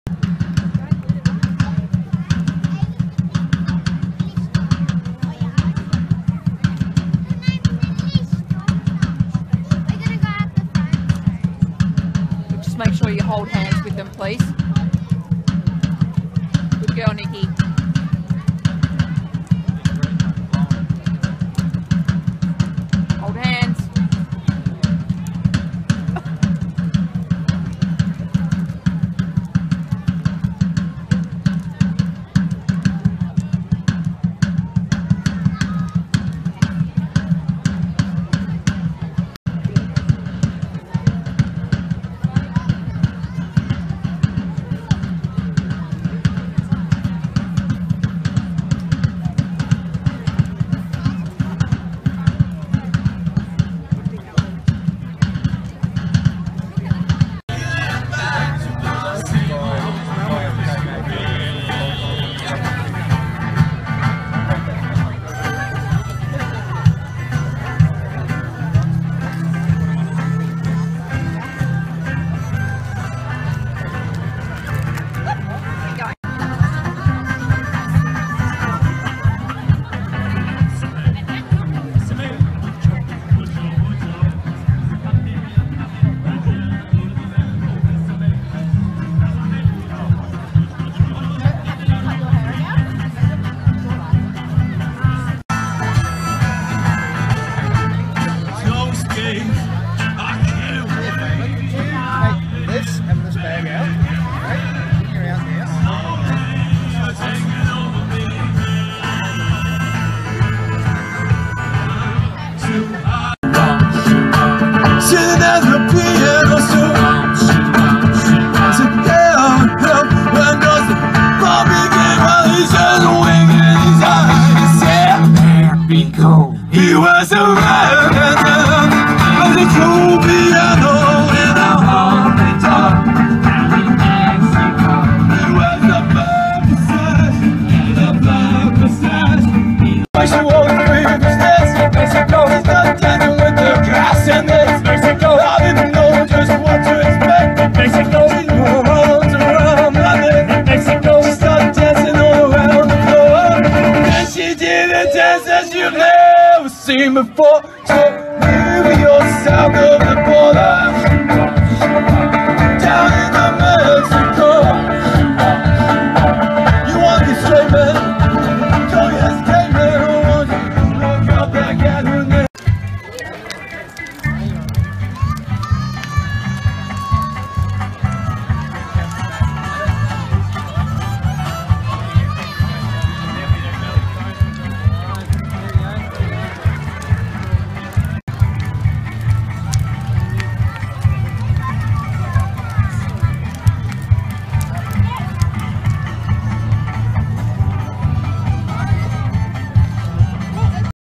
Just make sure you hold hands with them, please. Good girl, Nikki. Hold hands. He was a man, but a true piano in a honky tonk down in Mexico. He was a black possessed. She walked through the steps. Mexico is not dealing with the grass in this. Mexico, I didn't know just what to expect. Mexico, she runs around London. Mexico, she started dancing all around the floor. And she did a dance that you've never seen before. So move yourself over.